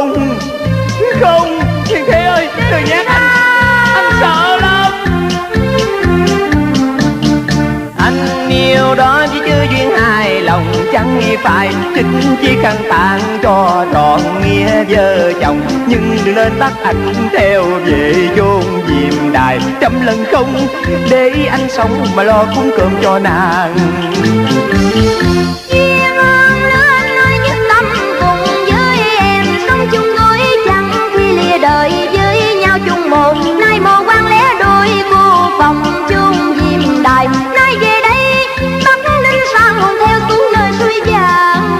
Không, Hiền Thê ơi, đừng nhắc anh sợ lắm. Anh yêu đó chỉ chưa duyên hài lòng chẳng nghĩ phải, chính chỉ khăn tàn cho trọn nghĩa vợ chồng. Nhưng đừng nên bắt anh theo về chôn diệm đài, trăm lần không để anh sống mà lo cúng cơm cho nàng. Duyên ơn lứa anh ơi nhất tâm cùng với em, sống chung ngôi chẳng khi lìa đời với nhau chung một. Nay một quan lẽ đôi vô phòng chung diệm đài, nay về đây Bắc Ninh sang hồn theo xuống nơi suối vàng.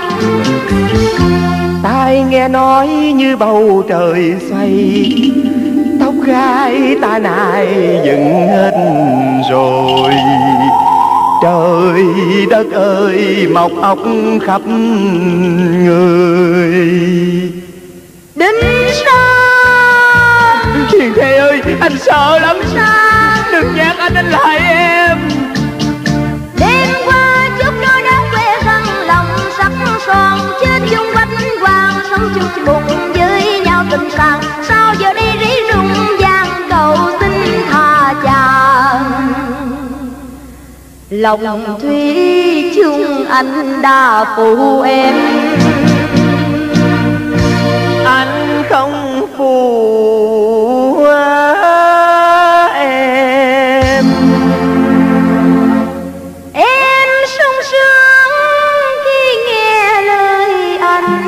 Tai nghe nói như bầu trời xoay, tóc gái ta nại dựng hết rồi. Trời đất ơi mọc óc khắp người. Đinh Sang, Hiền Thê ơi, anh sợ lắm. Sang Đừng nhắc anh lại em. đêm qua chúc đôi đã quê thân lòng sắc son, trên chung quanh hoàng sống chung bụng với nhau tình sang. Sao giờ đây rỉ rung vang cầu xin tha chàng, lòng thủy chung anh đã phụ em. Anh không phụ em. Em sung sướng khi nghe lời anh,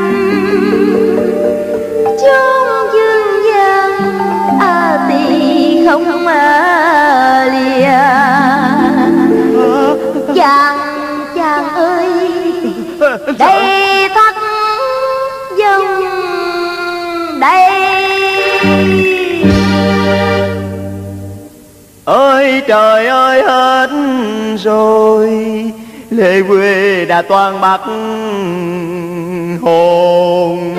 chốn dương gian thì không lìa. Chàng ơi, đây thất dòng đây. Ơi trời ơi hết rồi, lệ quê đã toan bắt hồn